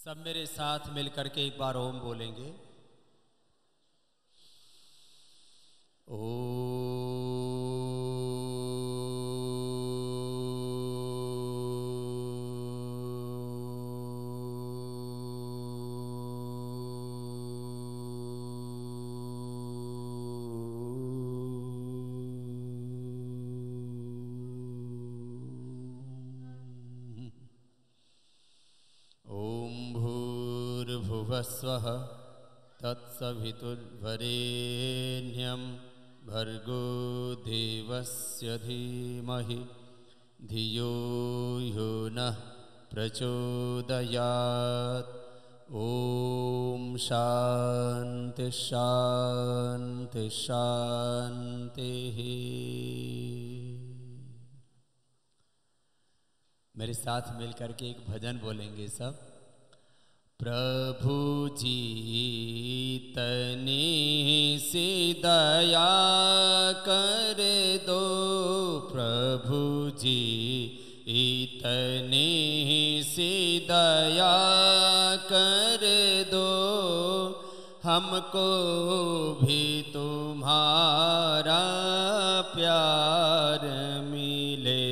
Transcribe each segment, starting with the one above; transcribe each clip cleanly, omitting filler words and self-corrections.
सब मेरे साथ मिल करके एक बार ओम बोलेंगे। स्वः तत्सवितुर्वरेण्यं भर्गो देवस्य धीमहि धियो यो नः प्रचोदयात्। ओम शांति शांति शांति। मेरे साथ मिलकर के एक भजन बोलेंगे सब। प्रभु जी तनी सी दया कर दो, प्रभु जी इतनी सी दया कर दो, हमको भी तुम्हारा प्यार मिले,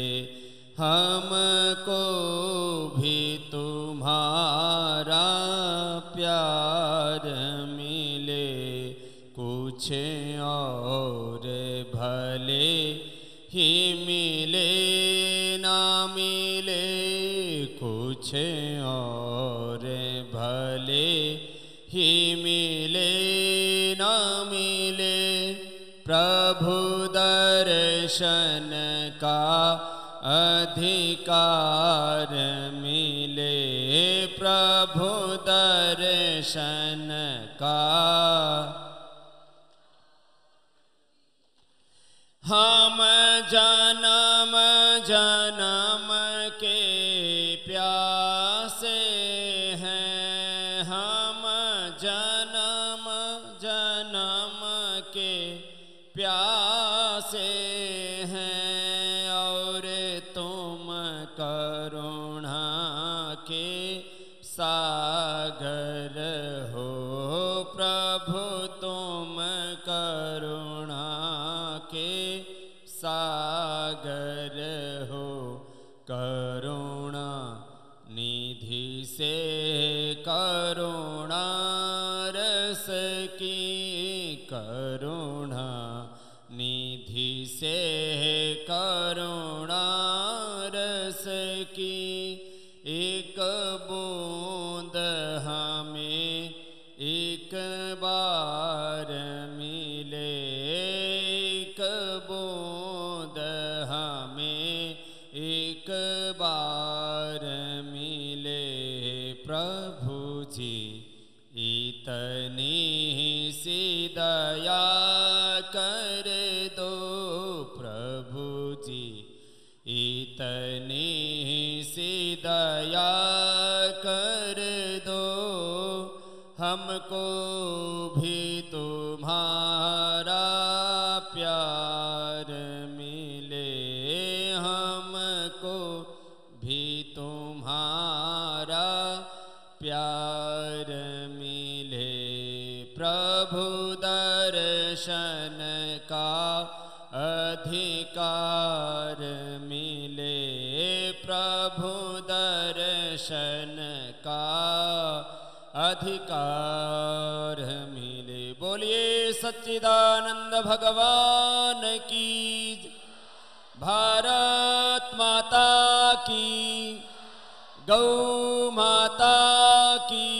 हमको भी तुम्हारा प्यार मिले। कुछ और भले ही मिले ना मिले, कुछ और भले ही मिले ना मिले, प्रभु दर्शन का अधिकार मिले, प्रभु दर्शन का। हम जन्म जन्म के प्यासे हैं, हम जन्म जन्म के प्यासे हैं, और तुम करुणा के सागर हो, प्रभु तुम करुणा के सागर हो। करुणा निधि से करुणा रस की, करुणा निधि से करुणा रस की, एक बूंद हमें एक बार मिले, एक बूंद हमें एक बार मिले। प्रभु जी इतनी सी दया कर दो, प्रभु जी इतनी सी दया कर दो, हमको भी तुम्हारा प्यार मिले, हमको भी तुम्हारा प्यार मिले। प्रभु दर्शन का अधिकार मिले, प्रभु दर्शन का अधिकार मिले। बोलिए सच्चिदानंद भगवान की, भारत माता की, गौ माता की।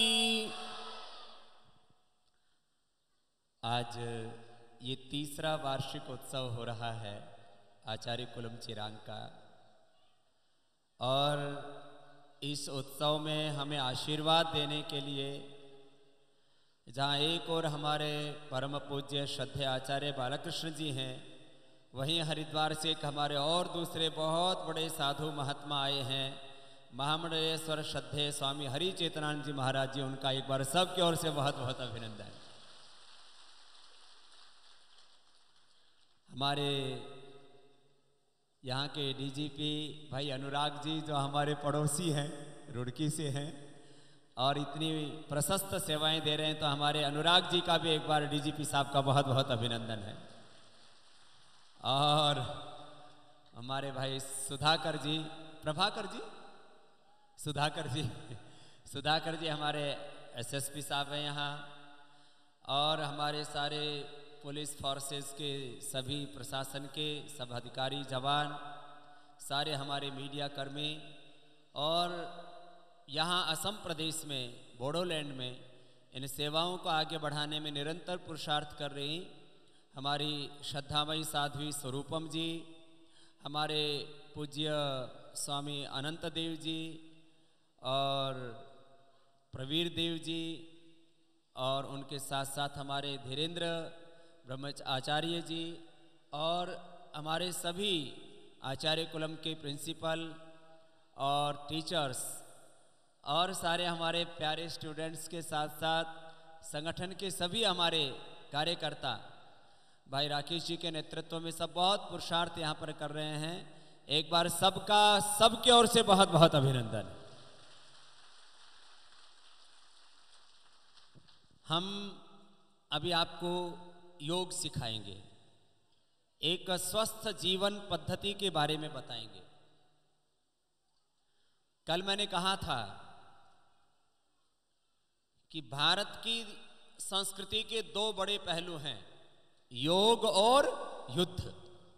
आज ये तीसरा वार्षिक उत्सव हो रहा है आचार्य कुलम चिरांग का, और इस उत्सव में हमें आशीर्वाद देने के लिए जहाँ एक और हमारे परम पूज्य श्रद्धेय आचार्य बालकृष्ण जी हैं, वहीं हरिद्वार से एक हमारे और दूसरे बहुत बड़े साधु महात्मा आए हैं, महामंडलेश्वर श्रद्धेय स्वामी हरि चेतनानंद जी महाराज जी। उनका एक बार सबकी ओर से बहुत बहुत अभिनंदन। हमारे यहाँ के डीजीपी भाई अनुराग जी जो हमारे पड़ोसी हैं, रुड़की से हैं, और इतनी प्रशस्त सेवाएं दे रहे हैं, तो हमारे अनुराग जी का भी एक बार डीजीपी साहब का बहुत बहुत अभिनंदन है। और हमारे भाई सुधाकर जी, प्रभाकर जी, सुधाकर जी हमारे एसएसपी साहब हैं यहाँ, और हमारे सारे पुलिस फोर्सेस के सभी प्रशासन के सब अधिकारी जवान, सारे हमारे मीडिया कर्मी, और यहाँ असम प्रदेश में बोडोलैंड में इन सेवाओं को आगे बढ़ाने में निरंतर पुरुषार्थ कर रही हमारी श्रद्धामयी साध्वी स्वरूपम जी, हमारे पूज्य स्वामी अनंत देव जी और प्रवीर देव जी, और उनके साथ साथ हमारे धीरेन्द्र ब्रह्मचार्य जी, और हमारे सभी आचार्य कुलम के प्रिंसिपल और टीचर्स, और सारे हमारे प्यारे स्टूडेंट्स के साथ साथ संगठन के सभी हमारे कार्यकर्ता, भाई राकेश जी के नेतृत्व में सब बहुत पुरुषार्थ यहाँ पर कर रहे हैं। एक बार सबका, सबकी ओर से बहुत बहुत अभिनंदन। हम अभी आपको योग सिखाएंगे, एक स्वस्थ जीवन पद्धति के बारे में बताएंगे। कल मैंने कहा था कि भारत की संस्कृति के दो बड़े पहलू हैं, योग और युद्ध।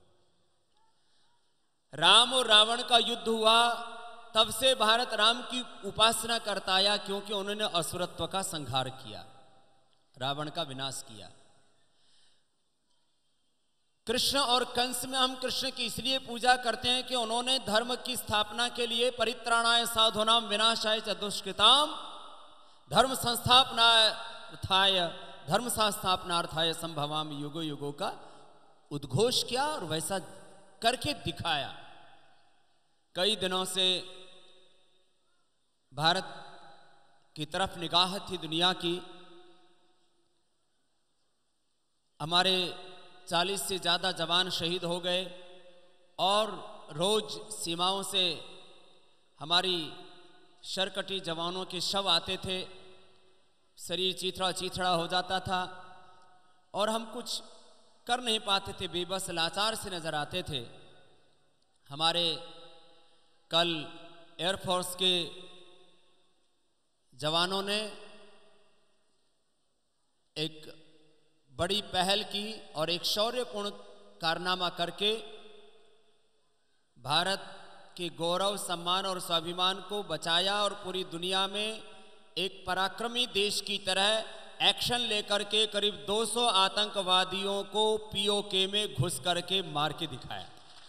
राम और रावण का युद्ध हुआ, तब से भारत राम की उपासना करता आया, क्योंकि उन्होंने असुरत्व का संहार किया, रावण का विनाश किया। कृष्ण और कंस में हम कृष्ण की इसलिए पूजा करते हैं कि उन्होंने धर्म की स्थापना के लिए परित्राणाय साधूनाम विनाशाय च दुष्कृताम धर्म संस्थापनार्थाय संभवाम युगो युगो का उद्घोष किया, और वैसा करके दिखाया। कई दिनों से भारत की तरफ निगाह थी दुनिया की। हमारे 40 से ज़्यादा जवान शहीद हो गए, और रोज सीमाओं से हमारी शरकटी जवानों के शव आते थे, शरीर चीथड़ा चीथड़ा हो जाता था, और हम कुछ कर नहीं पाते थे, बेबस लाचार से नजर आते थे। हमारे कल एयरफोर्स के जवानों ने एक बड़ी पहल की और एक शौर्यपूर्ण कारनामा करके भारत के गौरव, सम्मान और स्वाभिमान को बचाया, और पूरी दुनिया में एक पराक्रमी देश की तरह एक्शन लेकर के करीब 200 आतंकवादियों को पीओके में घुस करके मार के दिखाया।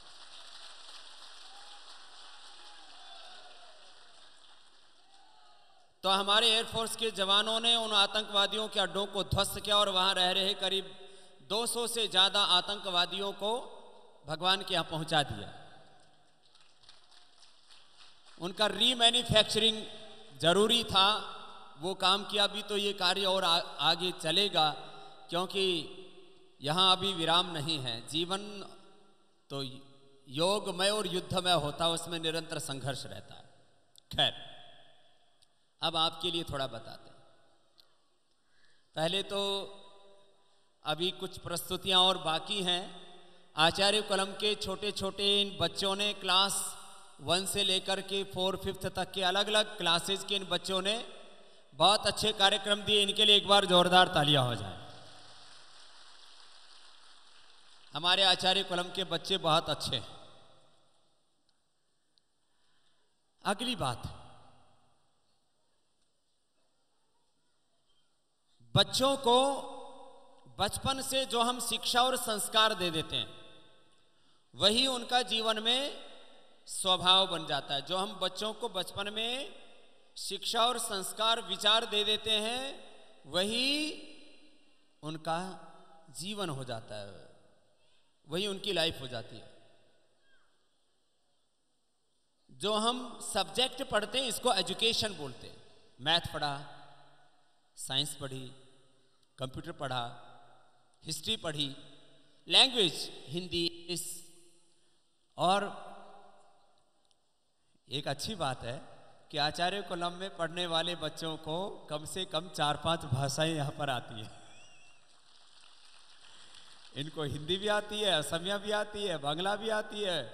तो हमारे एयरफोर्स के जवानों ने उन आतंकवादियों के अड्डों को ध्वस्त किया, और वहां रह रहे करीब 200 से ज्यादा आतंकवादियों को भगवान के यहां पहुंचा दिया। उनका रीमैन्युफैक्चरिंग जरूरी था, वो काम किया। भी तो ये कार्य और आगे चलेगा, क्योंकि यहाँ अभी विराम नहीं है। जीवन तो योगमय और युद्धमय होता है, उसमें निरंतर संघर्ष रहता है। खैर, अब आपके लिए थोड़ा बताते हैं। पहले तो अभी कुछ प्रस्तुतियाँ और बाकी हैं। आचार्य कलम के छोटे छोटे इन बच्चों ने क्लास 1 से लेकर के 4-5 तक के अलग अलग क्लासेस के इन बच्चों ने बहुत अच्छे कार्यक्रम दिए। इनके लिए एक बार जोरदार तालियां हो जाए। हमारे आचार्य कलम के बच्चे बहुत अच्छे हैं। अगली बात, बच्चों को बचपन से जो हम शिक्षा और संस्कार दे देते हैं, वही उनका जीवन में स्वभाव बन जाता है। जो हम बच्चों को बचपन में शिक्षा और संस्कार, विचार दे देते हैं, वही उनका जीवन हो जाता है, वही उनकी लाइफ हो जाती है। जो हम सब्जेक्ट पढ़ते हैं, इसको एजुकेशन बोलते हैं। मैथ पढ़ा, साइंस पढ़ी, कंप्यूटर पढ़ा, हिस्ट्री पढ़ी, लैंग्वेज हिंदी, और एक अच्छी बात है कि आचार्य कॉलम में पढ़ने वाले बच्चों को कम से कम 4-5 भाषाएं यहाँ पर आती है। इनको हिंदी भी आती है, असमिया भी आती है, बांग्ला भी आती है,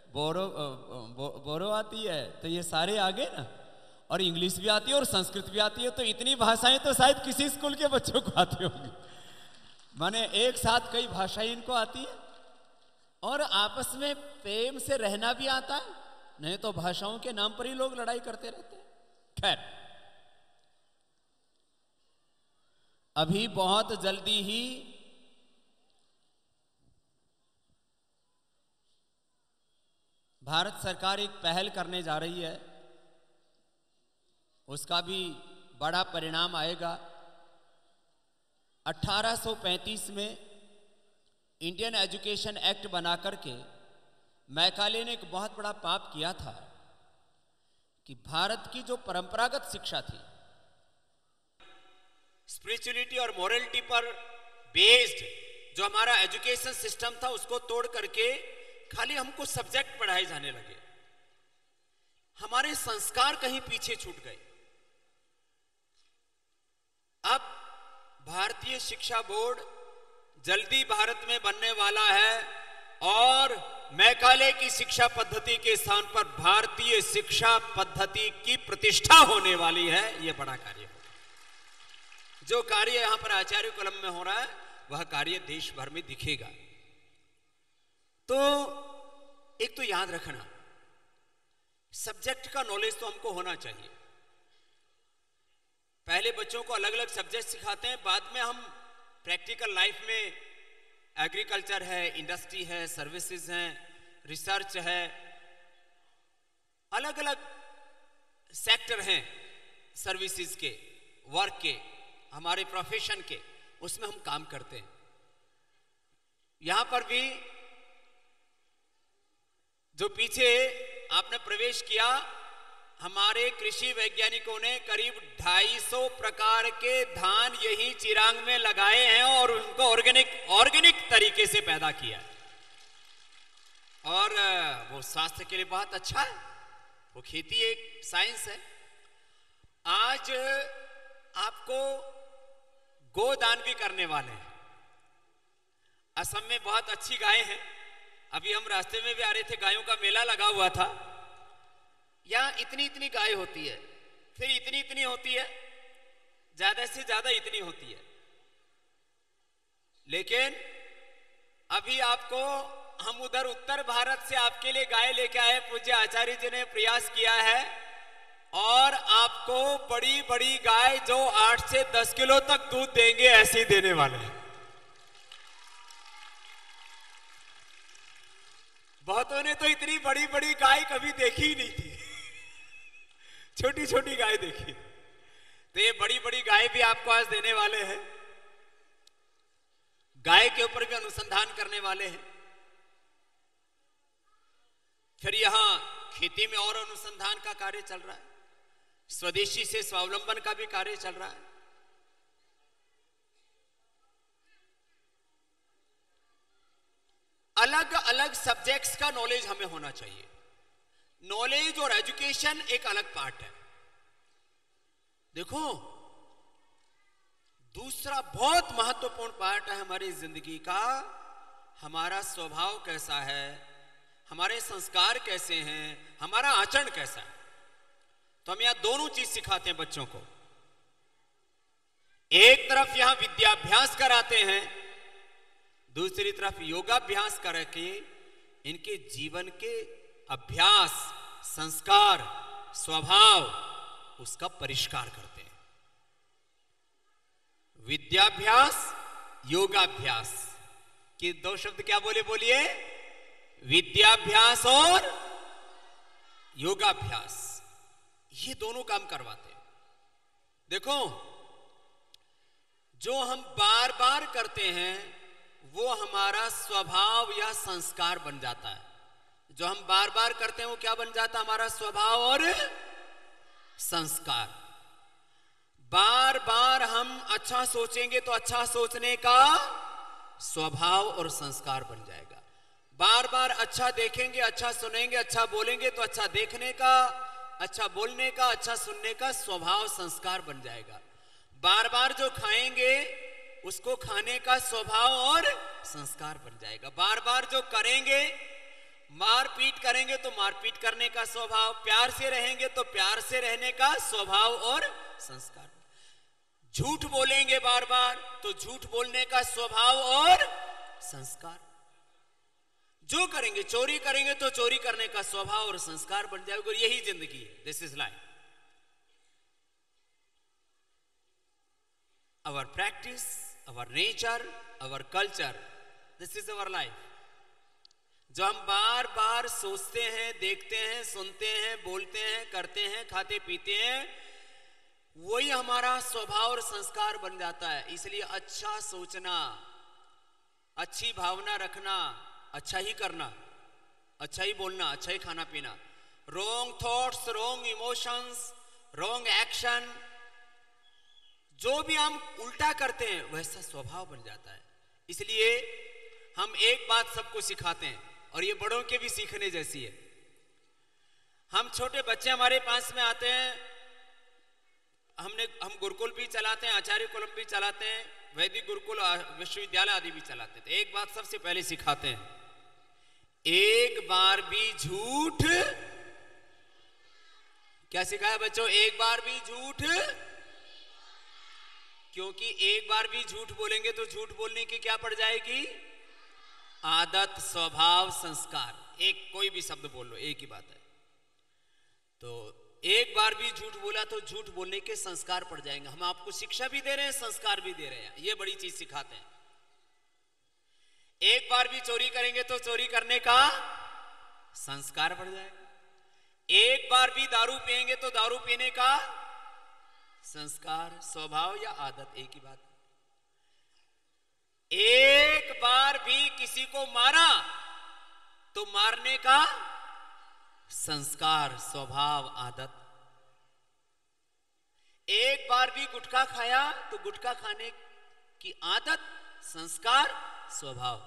बोरो आती है, तो ये सारे आ गए ना, और इंग्लिश भी आती है और संस्कृत भी आती है। तो इतनी भाषाएं तो शायद किसी स्कूल के बच्चों को आती होंगी, माने एक साथ कई भाषाएं इनको आती है। और आपस में प्रेम से रहना भी आता है, नहीं तो भाषाओं के नाम पर ही लोग लड़ाई करते रहते हैं। खैर, अभी बहुत जल्दी ही भारत सरकार एक पहल करने जा रही है, उसका भी बड़ा परिणाम आएगा। 1835 में इंडियन एजुकेशन एक्ट बना करके मैकाले ने एक बहुत बड़ा पाप किया था कि भारत की जो परंपरागत शिक्षा थी, स्पिरिचुअलिटी और मोरलिटी पर बेस्ड जो हमारा एजुकेशन सिस्टम था, उसको तोड़ करके खाली हमको सब्जेक्ट पढ़ाए जाने लगे। हमारे संस्कार कहीं पीछे छूट गए। अब भारतीय शिक्षा बोर्ड जल्दी भारत में बनने वाला है और मैकाले की शिक्षा पद्धति के स्थान पर भारतीय शिक्षा पद्धति की प्रतिष्ठा होने वाली है। यह बड़ा कार्य है। जो कार्य यहां पर आचार्य कॉलम में हो रहा है, वह कार्य देश भर में दिखेगा। तो एक तो याद रखना, सब्जेक्ट का नॉलेज तो हमको होना चाहिए। पहले बच्चों को अलग अलग सब्जेक्ट सिखाते हैं, बाद में हम प्रैक्टिकल लाइफ में एग्रीकल्चर है, इंडस्ट्री है, सर्विसेज हैं, रिसर्च है, अलग अलग सेक्टर हैं सर्विसेज के, वर्क के, हमारे प्रोफेशन के, उसमें हम काम करते हैं। यहां पर भी जो पीछे आपने प्रवेश किया, हमारे कृषि वैज्ञानिकों ने करीब 250 प्रकार के धान यही चिरांग में लगाए हैं और उनको ऑर्गेनिक तरीके से पैदा किया है। और वो स्वास्थ्य के लिए बहुत अच्छा है। वो खेती एक साइंस है। आज आपको गोदान भी करने वाले हैं। असम में बहुत अच्छी गाय है। अभी हम रास्ते में भी आ रहे थे, गायों का मेला लगा हुआ था। यहां इतनी इतनी गाय होती है, फिर इतनी इतनी होती है, ज्यादा से ज्यादा इतनी होती है। लेकिन अभी आपको हम उधर उत्तर भारत से आपके लिए गाय लेके आए, पूज्य आचार्य जी ने प्रयास किया है, और आपको बड़ी बड़ी गाय जो 8 से 10 किलो तक दूध देंगे, ऐसे देने वाले हैं। बहुतों ने तो इतनी बड़ी बड़ी गाय कभी देखी ही नहीं थी, छोटी छोटी गाय देखी। तो ये बड़ी बड़ी गाय भी आपको आज देने वाले हैं। गाय के ऊपर भी अनुसंधान करने वाले हैं। फिर यहां खेती में और अनुसंधान का कार्य चल रहा है। स्वदेशी से स्वावलंबन का भी कार्य चल रहा है। अलग अलग सब्जेक्ट्स का नॉलेज हमें होना चाहिए। नॉलेज और एजुकेशन एक अलग पार्ट है। देखो, दूसरा बहुत महत्वपूर्ण पार्ट है हमारी जिंदगी का, हमारा स्वभाव कैसा है, हमारे संस्कार कैसे हैं, हमारा आचरण कैसा है। तो हम यहां दोनों चीज सिखाते हैं बच्चों को। एक तरफ यहां विद्याभ्यास कराते हैं, दूसरी तरफ योगाभ्यास करके इनके जीवन के अभ्यास, संस्कार, स्वभाव, उसका परिष्कार करते हैं। विद्याभ्यास, योगाभ्यास के दो शब्द क्या बोलिए? विद्याभ्यास और योगाभ्यास, ये दोनों काम करवाते हैं। देखो, जो हम बार बार करते हैं वो हमारा स्वभाव या संस्कार बन जाता है। जो हम बार बार करते हैं वो क्या बन जाता है? हमारा स्वभाव और संस्कार। बार बार हम अच्छा सोचेंगे तो अच्छा सोचने का स्वभाव और संस्कार बन जाएगा। बार बार अच्छा देखेंगे, अच्छा सुनेंगे, अच्छा बोलेंगे तो अच्छा देखने का, अच्छा बोलने का, अच्छा सुनने का स्वभाव संस्कार बन जाएगा। बार बार जो खाएंगे उसको खाने का स्वभाव और संस्कार बन जाएगा। बार बार जो करेंगे, मारपीट करेंगे तो मारपीट करने का स्वभाव, प्यार से रहेंगे तो प्यार से रहने का स्वभाव और संस्कार। झूठ बोलेंगे बार बार तो झूठ बोलने का स्वभाव और संस्कार। जो करेंगे, चोरी करेंगे तो चोरी करने का स्वभाव और संस्कार बन जाएगा। और यही जिंदगी है। This is life. Our practice, our nature, our culture, this is our life. जो हम बार बार सोचते हैं, देखते हैं, सुनते हैं, बोलते हैं, करते हैं, खाते पीते हैं, वही हमारा स्वभाव और संस्कार बन जाता है। इसलिए अच्छा सोचना, अच्छी भावना रखना, अच्छा ही करना, अच्छा ही बोलना, अच्छा ही खाना पीना। Wrong thoughts, wrong emotions, wrong action, जो भी हम उल्टा करते हैं वैसा स्वभाव बन जाता है। इसलिए हम एक बात सबको सिखाते हैं और ये बड़ों के भी सीखने जैसी है। हम छोटे बच्चे हमारे पास में आते हैं, हम गुरुकुल भी चलाते हैं, आचार्य कुलम भी चलाते हैं, वैदिक गुरुकुल विश्वविद्यालय आदि भी चलाते हैं। तो एक बात सबसे पहले सिखाते हैं, एक बार भी झूठ, क्या सिखाया बच्चों? एक बार भी झूठ। क्योंकि एक बार भी झूठ बोलेंगे तो झूठ बोलने की क्या पड़ जाएगी? आदत, स्वभाव, संस्कार। एक कोई भी शब्द बोल लो, एक ही बात है। तो एक बार भी झूठ बोला तो झूठ बोलने के संस्कार पड़ जाएंगे। हम आपको शिक्षा भी दे रहे हैं, संस्कार भी दे रहे हैं। ये बड़ी चीज सिखाते हैं। एक बार भी चोरी करेंगे तो चोरी करने का संस्कार बढ़ जाएगा। एक बार भी दारू पिएंगे तो दारू पीने का संस्कार, स्वभाव या आदत, एक ही बात। एक बार भी किसी को मारा तो मारने का संस्कार, स्वभाव, आदत। एक बार भी गुटखा खाया तो गुटखा खाने की आदत, संस्कार, स्वभाव।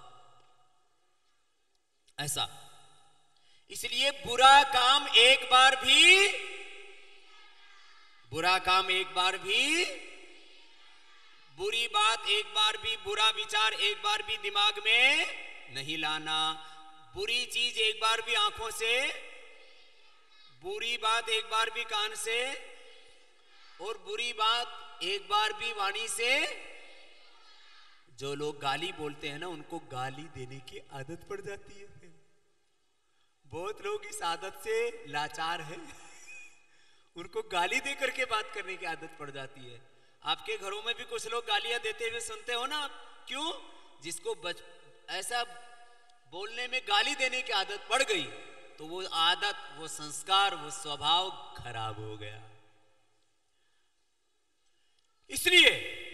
ऐसा। इसलिए बुरा काम एक बार भी, बुरा काम एक बार भी, बुरी बात एक बार भी, बुरा विचार एक बार भी दिमाग में नहीं लाना। बुरी चीज एक बार भी आंखों से, बुरी बात एक बार भी कान से, और बुरी बात एक बार भी वाणी से। जो लोग गाली बोलते हैं ना, उनको गाली देने की आदत पड़ जाती है। बहुत लोग इस आदत से लाचार हैं। उनको गाली दे करके बात करने की आदत पड़ जाती है। आपके घरों में भी कुछ लोग गालियां देते हुए सुनते हो ना? क्यों? जिसको ऐसा बोलने में, गाली देने की आदत पड़ गई तो वो आदत, वो संस्कार, वो स्वभाव खराब हो गया। इसलिए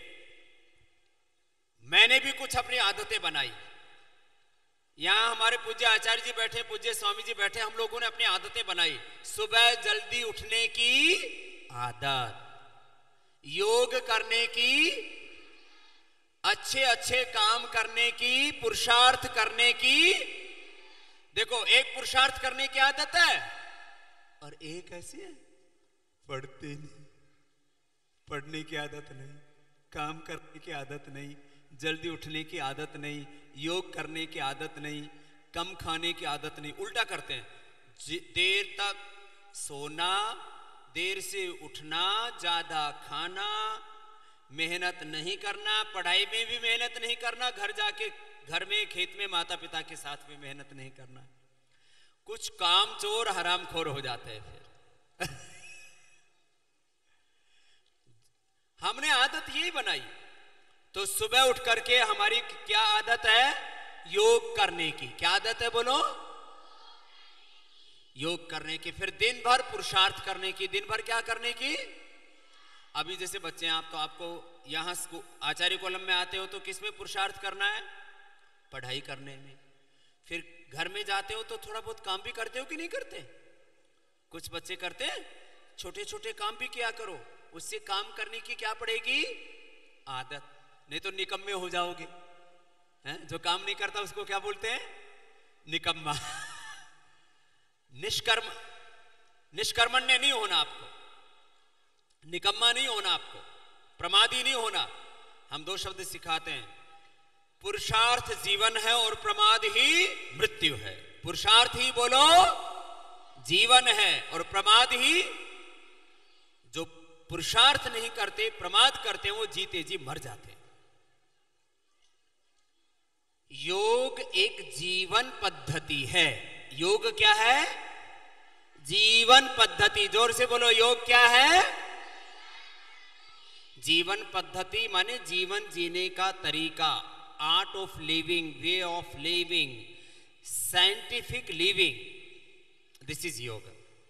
मैंने भी कुछ अपनी आदतें बनाई। यहां हमारे पूज्य आचार्य जी बैठे, पूज्य स्वामी जी बैठे, हम लोगों ने अपनी आदतें बनाई। सुबह जल्दी उठने की आदत, योग करने की, अच्छे अच्छे काम करने की, पुरुषार्थ करने की। देखो, एक पुरुषार्थ करने की आदत है और एक ऐसी है पढ़ते नहीं, पढ़ने की आदत नहीं, काम करने की आदत नहीं, जल्दी उठने की आदत नहीं, योग करने की आदत नहीं, कम खाने की आदत नहीं। उल्टा करते हैं, देर तक सोना, देर से उठना, ज्यादा खाना, मेहनत नहीं करना, पढ़ाई में भी मेहनत नहीं करना, घर जाके, घर में, खेत में माता पिता के साथ भी मेहनत नहीं करना। कुछ काम चोर हरामखोर हो जाते हैं फिर। हमने आदत यही बनाई। तो सुबह उठ करके हमारी क्या आदत है? योग करने की। क्या आदत है बोलो? योग करने की। फिर दिन भर पुरुषार्थ करने की। दिन भर क्या करने की? अभी जैसे बच्चे हैं आप, तो आपको यहां आचार्य कॉलम में आते हो तो किसमें पुरुषार्थ करना है? पढ़ाई करने में। फिर घर में जाते हो तो थोड़ा बहुत काम भी करते हो कि नहीं करते? कुछ बच्चे करते हैं, छोटे छोटे काम भी किया करो। उससे काम करने की क्या पड़ेगी? आदत। नहीं तो निकम्मे हो जाओगे। जो काम नहीं करता उसको क्या बोलते हैं? निकम्मा। निष्कर्म। निष्कर्मण्य नहीं होना आपको, निकम्मा नहीं होना आपको, प्रमादी नहीं होना। हम दो शब्द सिखाते हैं, पुरुषार्थ जीवन है और प्रमाद ही मृत्यु है। पुरुषार्थ ही बोलो जीवन है और प्रमाद ही, जो पुरुषार्थ नहीं करते प्रमाद करते हैं वो जीते जी मर जाते हैं। योग एक जीवन पद्धति है। योग क्या है? जीवन पद्धति। जोर से बोलो, योग क्या है? जीवन पद्धति माने जीवन जीने का तरीका, art of living, way of living, scientific living, this is yoga.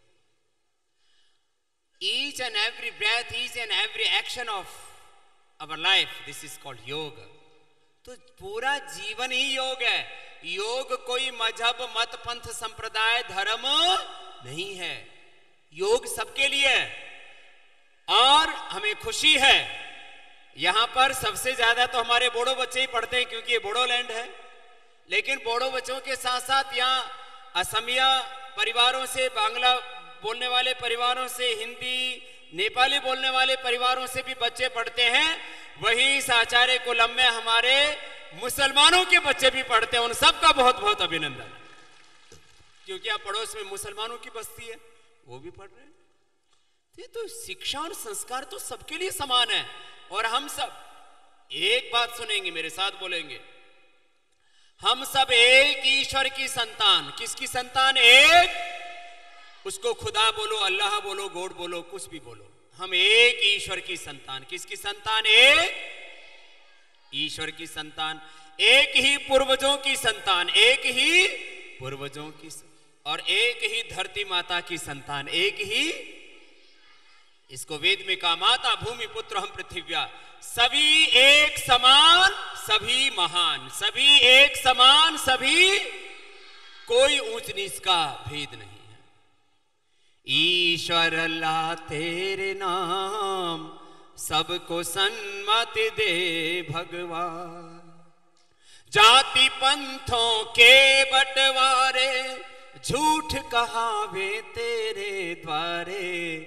Each and every breath, each and every action of our life, this is called yoga. तो पूरा जीवन ही योग है। योग कोई मजहब, मत, पंथ, संप्रदाय, धर्म नहीं है। योग सबके लिए है। और हमें खुशी है, यहां पर सबसे ज्यादा तो हमारे बोडो बच्चे ही पढ़ते हैं क्योंकि ये बोडोलैंड है। लेकिन बोडो बच्चों के साथ साथ यहाँ असमिया परिवारों से, बांग्ला बोलने वाले परिवारों से, हिंदी, नेपाली बोलने वाले परिवारों से भी बच्चे पढ़ते हैं। वहीं इस आचार्य कुलम में हमारे मुसलमानों के बच्चे भी पढ़ते हैं। उन सबका बहुत बहुत अभिनंदन, क्योंकि आप पड़ोस में मुसलमानों की बस्ती है, वो भी पढ़ रहे हैं। तो शिक्षा और संस्कार तो सबके लिए समान है। और हम सब एक बात सुनेंगे, मेरे साथ बोलेंगे, हम सब एक ईश्वर की संतान। किसकी संतान? एक। उसको खुदा बोलो, अल्लाह बोलो, गॉड बोलो, कुछ भी बोलो, हम एक ईश्वर की संतान। किसकी संतान? एक ईश्वर की संतान, एक ही पूर्वजों की संतान, एक ही पूर्वजों की, और एक ही धरती माता की संतान, एक ही। इसको वेद में कहा, माता भूमि पुत्र हम पृथिव्या, सभी एक समान सभी महान, सभी एक समान सभी, कोई ऊंच नीच का भेद नहीं। ईश्वर अल्लाह तेरे नाम, सबको सन्मति दे भगवान। जाति पंथों के बंटवारे, झूठ कहावे तेरे द्वारे,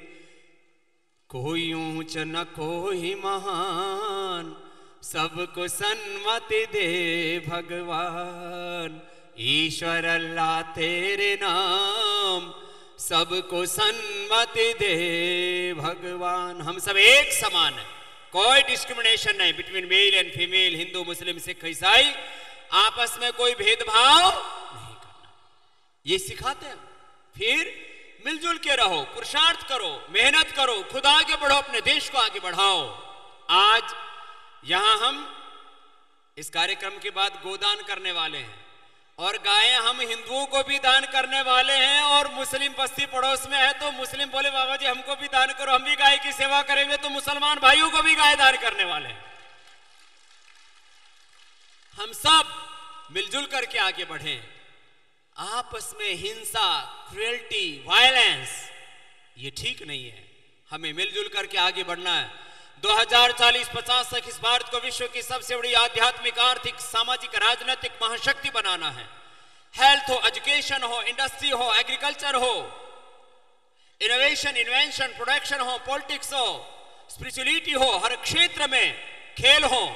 कोई ऊंच न कोई महान, सबको सन्मति दे भगवान। ईश्वर अल्लाह तेरे नाम, सबको सन्मति दे भगवान। हम सब एक समान है, कोई डिस्क्रिमिनेशन नहीं between male and female, Hindu, Muslim, Sikh, ईसाई, आपस में कोई भेदभाव नहीं करना, ये सिखाते हैं। फिर मिलजुल के रहो, पुरुषार्थ करो, मेहनत करो, खुद आगे बढ़ो, अपने देश को आगे बढ़ाओ। आज यहां हम इस कार्यक्रम के बाद गोदान करने वाले हैं, और गायें हम हिंदुओं को भी दान करने वाले हैं। और मुस्लिम बस्ती पड़ोस में है तो मुस्लिम बोले, बाबा जी हमको भी दान करो, हम भी गाय की सेवा करेंगे, तो मुसलमान भाइयों को भी गाय दान करने वाले हैं। हम सब मिलजुल करके आगे बढ़ें। आपस में हिंसा, क्रुएल्टी, वायलेंस, ये ठीक नहीं है। हमें मिलजुल करके आगे बढ़ना है। 2040-50 तक इस भारत को विश्व की सबसे बड़ी आध्यात्मिक, आर्थिक, सामाजिक, राजनीतिक महाशक्ति बनाना है। हेल्थ हो, एजुकेशन हो, इंडस्ट्री हो, एग्रीकल्चर हो, इनोवेशन, इन्वेंशन, प्रोडक्शन हो, पॉलिटिक्स हो, स्पिरिचुअलिटी हो, हर क्षेत्र में खेल हो,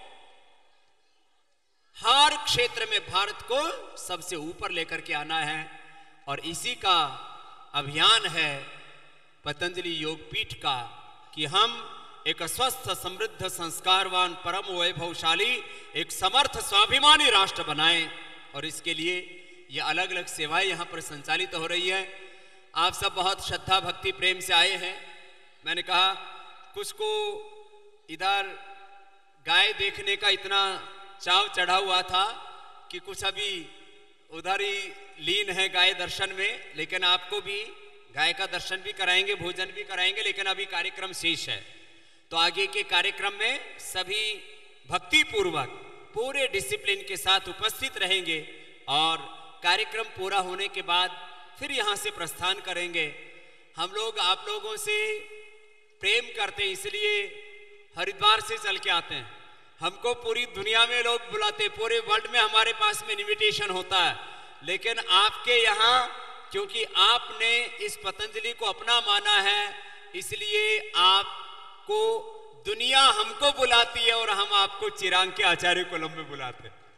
हर क्षेत्र में भारत को सबसे ऊपर लेकर के आना है। और इसी का अभियान है पतंजलि योग पीठ का, कि हम एक स्वस्थ, समृद्ध, संस्कारवान, परम वैभवशाली, एक समर्थ, स्वाभिमानी राष्ट्र बनाएं। और इसके लिए ये अलग अलग सेवाएं यहाँ पर संचालित हो रही है। आप सब बहुत श्रद्धा, भक्ति, प्रेम से आए हैं। मैंने कहा कुछ को इधर गाय देखने का इतना चाव चढ़ा हुआ था कि कुछ अभी उधर ही लीन है गाय दर्शन में, लेकिन आपको भी गाय का दर्शन भी कराएंगे, भोजन भी कराएंगे, लेकिन अभी कार्यक्रम शेष है। तो आगे के कार्यक्रम में सभी भक्ति पूर्वक पूरे डिसिप्लिन के साथ उपस्थित रहेंगे, और कार्यक्रम पूरा होने के बाद फिर यहाँ से प्रस्थान करेंगे। हम लोग आप लोगों से प्रेम करते हैं, इसलिए हरिद्वार से चल के आते हैं। हमको पूरी दुनिया में लोग बुलाते, पूरे वर्ल्ड में हमारे पास में इनविटेशन होता है, लेकिन आपके यहाँ क्योंकि आपने इस पतंजलि को अपना माना है, इसलिए आपको दुनिया हमको बुलाती है और हम आपको चिरांग के आचार्य कोलम में बुलाते हैं।